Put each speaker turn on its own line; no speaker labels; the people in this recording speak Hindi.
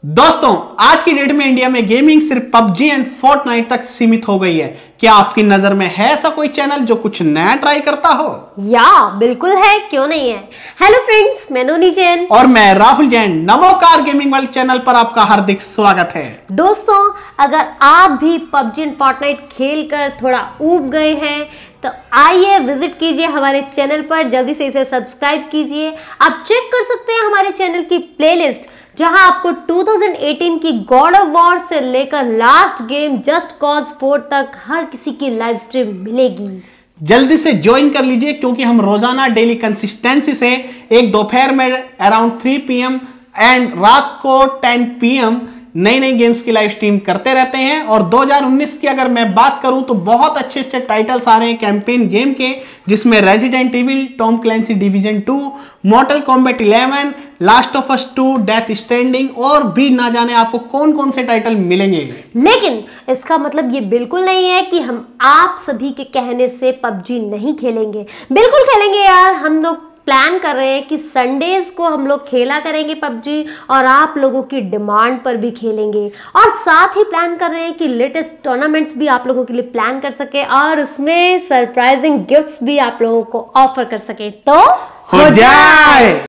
दोस्तों, आज की डेट में इंडिया में गेमिंग सिर्फ पबजी एंड फोर्टनाइट तक सीमित हो गई है। क्या आपकी नजर में है ऐसा कोई चैनल जो कुछ नया ट्राई करता हो?
बिल्कुल है, क्यों नहीं है। हेलो फ्रेंड्स, मैं नोनी जैन
और मैं Rahul Jain. Namokar gaming world channel पर आपका हार्दिक स्वागत है।
दोस्तों, अगर आप भी पबजी एंड फोर्टनाइट खेलकर थोड़ा ऊब गए हैं तो आइए विजिट कीजिए हमारे चैनल पर, जल्दी से इसे सब्सक्राइब कीजिए। आप चेक कर सकते हैं हमारे चैनल की प्लेलिस्ट, जहां आपको 2018 की गॉड ऑफ वॉर से लेकर लास्ट गेम जस्ट कॉज 4 तक हर किसी की लाइव स्ट्रीम मिलेगी।
जल्दी से ज्वाइन कर लीजिए, क्योंकि हम रोजाना डेली कंसिस्टेंसी से एक दोपहर में अराउंड 3 PM एंड रात को 10 PM नई नई गेम्स की लाइव स्ट्रीम करते रहते हैं। और 2019 की अगर मैं बात करूं तो बहुत अच्छे अच्छे टाइटल्स आ रहे हैं कैंपेन गेम के, जिसमें Resident Evil, Tom Clancy Division 2, Mortal Kombat 11, last of us 2, death stranding और भी ना जाने आपको कौन कौन से टाइटल मिलेंगे।
लेकिन इसका मतलब ये बिल्कुल नहीं है कि हम आप सभी के कहने से पबजी नहीं खेलेंगे। बिल्कुल खेलेंगे यार। हम लोग प्लान कर रहे हैं कि संडेज को हम लोग खेला करेंगे पबजी, और आप लोगों की डिमांड पर भी खेलेंगे। और साथ ही प्लान कर रहे हैं कि लेटेस्ट टूर्नामेंट्स भी आप लोगों के लिए प्लान कर सके, और उसमें सरप्राइजिंग गिफ्ट्स भी आप लोगों को ऑफर कर सके। तो
हो जाए।